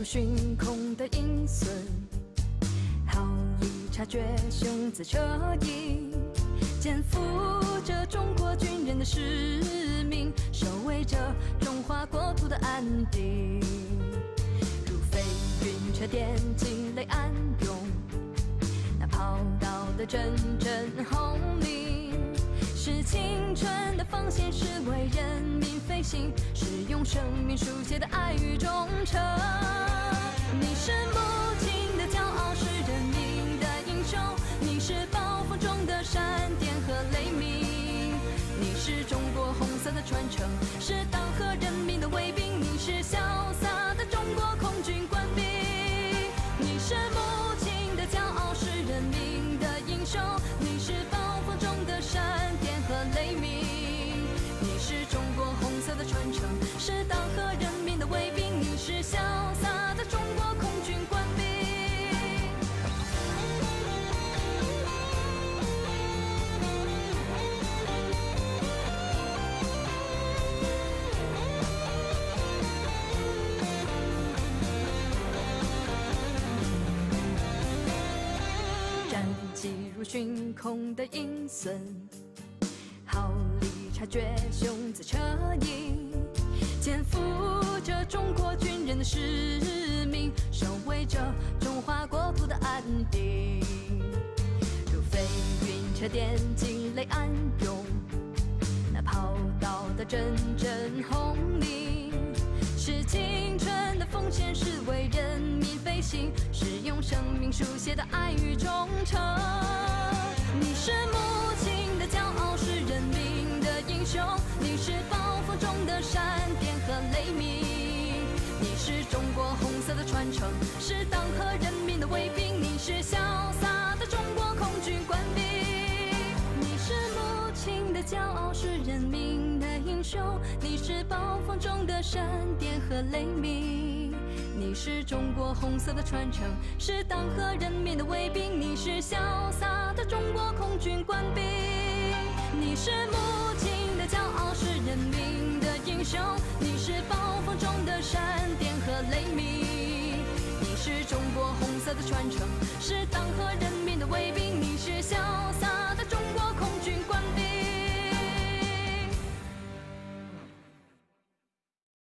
寻空的阴损，好意察觉雄姿彻影，肩负着中国军人的使命，守卫着中华国土的安定。如飞云车电惊雷暗涌，那炮道的阵阵轰鸣，是青春的奉献，是为人民飞行，是用生命书写的爱与忠诚。你是母亲的骄傲，是人民的英雄，你是暴风中的闪电和雷鸣，你是中国红色的传承，是党和人民的卫兵，你是潇洒的中国空军官兵。你是母亲的骄傲，是人民的英雄，你是暴风中的闪电和雷鸣，你是中国红色的传承，是党和人民的卫兵，你是潇洒的中国空军官兵。战机如寻空的阴损，好力察觉雄姿彻影，肩负着中国军人的使命，守卫着中华国土的安定。如飞云车电惊雷暗涌，那炮道的阵阵轰鸣，是青春的奉献，是为人民飞行，是用生命书写的爱与忠诚。你是母亲的骄傲，是人民的英雄，你是暴风中的闪电和雷鸣，你是中国红色的传承，是党和人民的卫兵，你是潇洒的中国空军官兵。你是母亲的骄傲，是人民的英雄，你是暴风中的闪电和雷鸣，你是中国红色的传承，是党和人民的卫兵，你是潇洒的中国空军官兵。你是母亲的骄傲，是人民的英雄，你是暴风中的闪电和雷鸣，你是中国红色的传承，是党和人民的卫兵，你是潇洒